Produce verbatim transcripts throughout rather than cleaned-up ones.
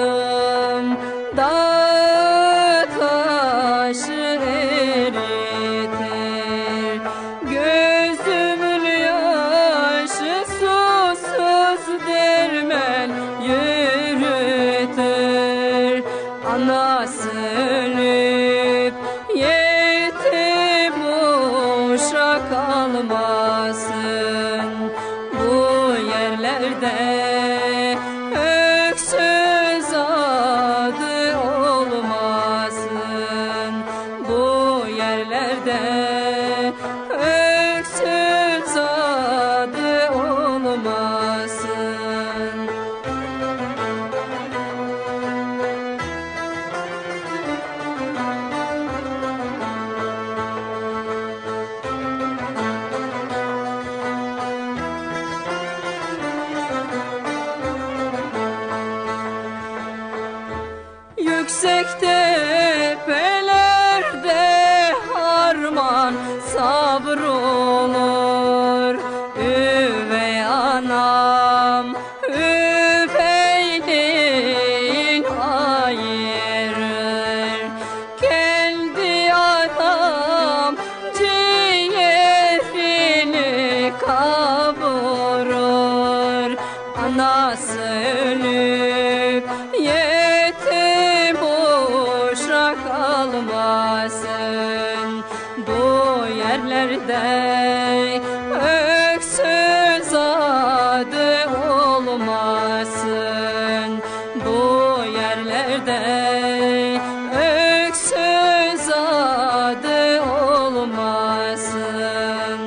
adım dağ taşı eritir. Gözümün yaşı susuz dermen yürütür. Anası ölüp yetim uşak kalmasın bu yerlerde. Öksüz adı olmasın bu yerlerde. Öksüz adı olmasın. Yüksek tepelerde harman savrulur. Üvey anam üveyliğin ayırır. Kendi adam ciğerini kavurur. Anası ölüp yetim uşak kalmasın bu yerlerde. Öksüz adı olmasın bu yerlerde. Öksüz adı olmasın.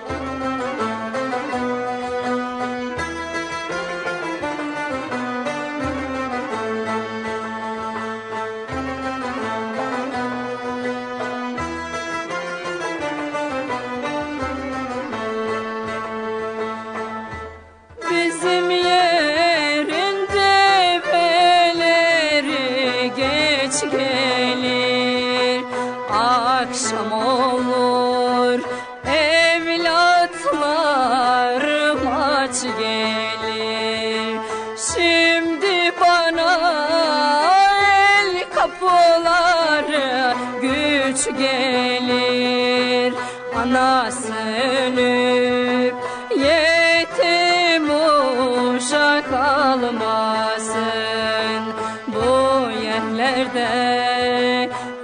Bizim yerin develeri geç gelir. Akşam olur evlatlarım aç gelir. Şimdi bana el kapıları güç gelir. Anası ölüp yetim uşak kalmasın bu yerlerde.